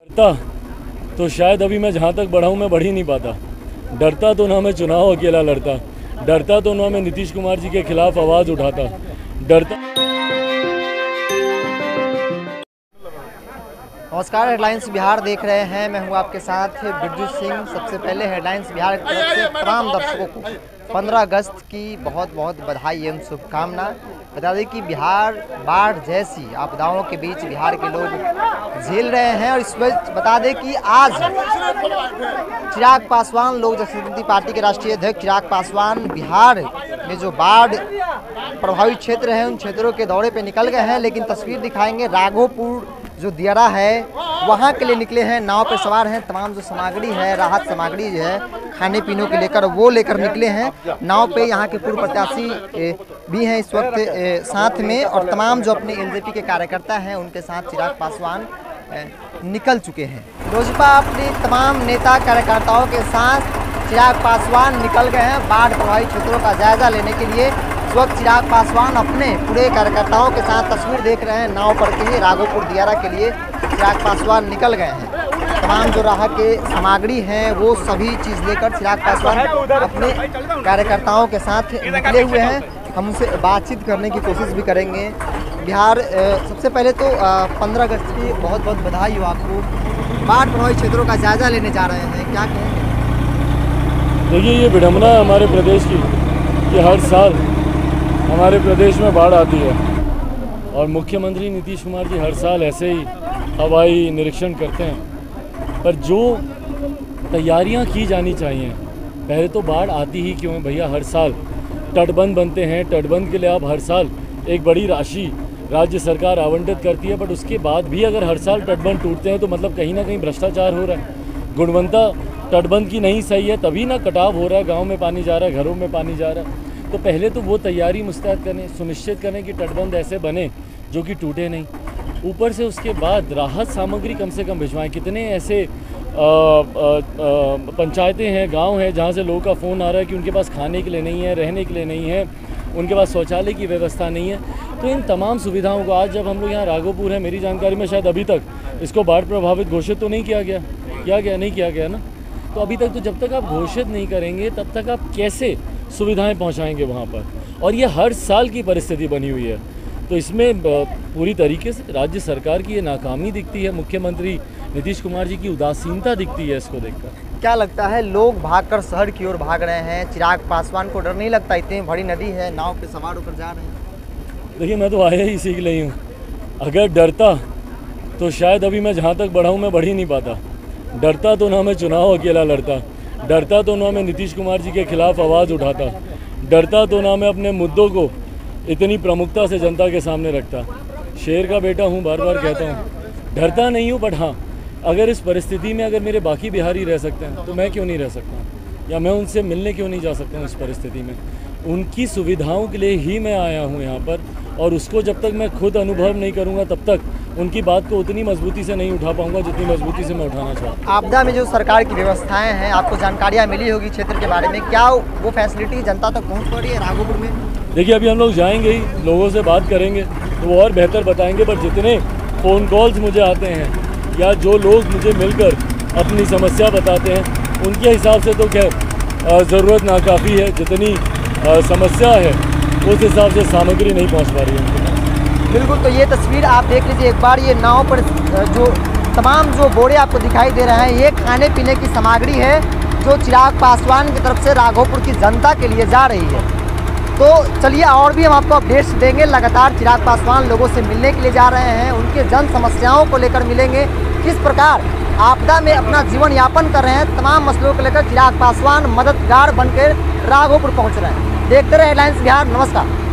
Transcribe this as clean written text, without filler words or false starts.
डरता तो शायद अभी मैं जहाँ तक बढ़ा हूँ मैं बढ़ ही नहीं पाता। डरता तो ना मैं चुनाव अकेला लड़ता, डरता तो ना मैं नीतीश कुमार जी के खिलाफ आवाज़ उठाता, डरता। नमस्कार, हेडलाइंस बिहार देख रहे हैं। मैं हूं आपके साथ बिरजू सिंह। सबसे पहले हेडलाइंस बिहार की तरफ से तमाम दर्शकों को 15 अगस्त की बहुत बहुत बधाई एवं शुभकामना। बता दें कि बिहार बाढ़ जैसी आपदाओं के बीच बिहार के लोग झेल रहे हैं और इस वक्त बता दें कि आज चिराग पासवान, लोक जनशक्ति पार्टी के राष्ट्रीय अध्यक्ष चिराग पासवान बिहार में जो बाढ़ प्रभावित क्षेत्र हैं उन क्षेत्रों के दौरे पे निकल गए हैं। लेकिन तस्वीर दिखाएंगे, राघोपुर जो दियारा है वहाँ के लिए निकले हैं, नाव पर सवार हैं। तमाम जो सामग्री है, राहत सामग्री जो है खाने पीने के लेकर वो लेकर निकले हैं नाव पे। यहाँ के पूर्व प्रत्याशी भी हैं इस वक्त साथ में, और तमाम जो अपने एलजेपी के कार्यकर्ता हैं उनके साथ चिराग पासवान निकल चुके हैं। लोजपा अपनी तमाम नेता कार्यकर्ताओं के साथ चिराग पासवान निकल गए हैं बाढ़ प्रभावित क्षेत्रों का जायजा लेने के लिए। इस वक्त चिराग पासवान अपने पूरे कार्यकर्ताओं के साथ तस्वीर देख रहे हैं नाव पर के लिए। राघोपुर दियारा के लिए चिराग पासवान निकल गए हैं। तमाम जो राहत के सामग्री हैं वो सभी चीज़ लेकर चिराग पासवान अपने कार्यकर्ताओं के साथ निकले हुए हैं। हम उनसे बातचीत करने की कोशिश भी करेंगे। बिहार सबसे पहले तो 15 अगस्त की बहुत बहुत बधाई हो आपको। बाढ़ प्रभावित क्षेत्रों का जायजा लेने जा रहे हैं, क्या कहेंगे? देखिए, ये विडम्बना है हमारे प्रदेश की कि हर साल हमारे प्रदेश में बाढ़ आती है और मुख्यमंत्री नीतीश कुमार जी हर साल ऐसे ही हवाई निरीक्षण करते हैं। पर जो तैयारियां की जानी चाहिए, पहले तो बाढ़ आती ही क्यों है भैया? हर साल तटबंध बनते हैं, तटबंध के लिए आप हर साल एक बड़ी राशि राज्य सरकार आवंटित करती है, बट उसके बाद भी अगर हर साल तटबंध टूटते हैं तो मतलब कहीं ना कहीं भ्रष्टाचार हो रहा है। गुणवत्ता तटबंध की नहीं सही है, तभी ना कटाव हो रहा है, गाँव में पानी जा रहा है, घरों में पानी जा रहा है। तो पहले तो वो तैयारी मुस्तैद करें, सुनिश्चित करें कि तटबंध ऐसे बने जो कि टूटे नहीं। ऊपर से उसके बाद राहत सामग्री कम से कम भिजवाएं। कितने ऐसे पंचायतें हैं, गांव हैं जहां से लोगों का फ़ोन आ रहा है कि उनके पास खाने के लिए नहीं है, रहने के लिए नहीं है, उनके पास शौचालय की व्यवस्था नहीं है। तो इन तमाम सुविधाओं को आज जब हम लोग यहाँ राघोपुर है, मेरी जानकारी में शायद अभी तक इसको बाढ़ प्रभावित घोषित तो नहीं किया गया। नहीं किया गया ना। तो अभी तक तो जब तक आप घोषित नहीं करेंगे तब तक आप कैसे सुविधाएं पहुंचाएंगे वहां पर? और ये हर साल की परिस्थिति बनी हुई है। तो इसमें पूरी तरीके से राज्य सरकार की ये नाकामी दिखती है, मुख्यमंत्री नीतीश कुमार जी की उदासीनता दिखती है इसको देखकर। क्या लगता है, लोग भागकर शहर की ओर भाग रहे हैं, चिराग पासवान को डर नहीं लगता? इतनी बड़ी नदी है, नाव पे सवार होकर जा रहे हैं। देखिए, मैं तो आया ही सीख रही हूँ। अगर डरता तो शायद अभी मैं जहाँ तक बढ़ा हूँ मैं बढ़ ही नहीं पाता। डरता तो ना मैं चुनाव अकेला लड़ता, डरता तो ना मैं नीतीश कुमार जी के खिलाफ आवाज़ उठाता, डरता तो ना मैं अपने मुद्दों को इतनी प्रमुखता से जनता के सामने रखता। शेर का बेटा हूँ, बार बार कहता हूँ, डरता नहीं हूँ। बट हाँ, अगर इस परिस्थिति में अगर मेरे बाकी बिहारी रह सकते हैं तो मैं क्यों नहीं रह सकता? या मैं उनसे मिलने क्यों नहीं जा सकता हूँ? इस परिस्थिति में उनकी सुविधाओं के लिए ही मैं आया हूँ यहाँ पर, और उसको जब तक मैं खुद अनुभव नहीं करूँगा तब तक उनकी बात को उतनी मजबूती से नहीं उठा पाऊंगा जितनी मजबूती से मैं उठाना चाहता हूँ। आपदा में जो सरकार की व्यवस्थाएं हैं, आपको जानकारियाँ मिली होगी क्षेत्र के बारे में, क्या वो फैसिलिटी जनता तक पहुँच पा रही है राघोपुर में? देखिए, अभी हम लोग जाएंगे ही, लोगों से बात करेंगे तो वो और बेहतर बताएंगे। पर जितने फ़ोन कॉल्स मुझे आते हैं या जो लोग मुझे मिलकर अपनी समस्या बताते हैं उनके हिसाब से तो क्या ज़रूरत नाकाफ़ी है। जितनी समस्या है उस हिसाब से सामग्री नहीं पहुंच पा रही है। बिल्कुल, तो ये तस्वीर आप देख लीजिए एक बार। ये नाव पर जो तमाम जो बोरे आपको दिखाई दे रहे हैं ये खाने पीने की सामग्री है जो चिराग पासवान की तरफ से राघोपुर की जनता के लिए जा रही है। तो चलिए और भी हम आपको अपडेट्स देंगे। लगातार चिराग पासवान लोगों से मिलने के लिए जा रहे हैं, उनके जन समस्याओं को लेकर मिलेंगे, किस प्रकार आपदा में अपना जीवन यापन कर रहे हैं। तमाम मसलों को लेकर चिराग पासवान मददगार बनकर राघोपुर पहुंच रहे हैं। देखते रहे हेडलाइंस बिहार। नमस्कार।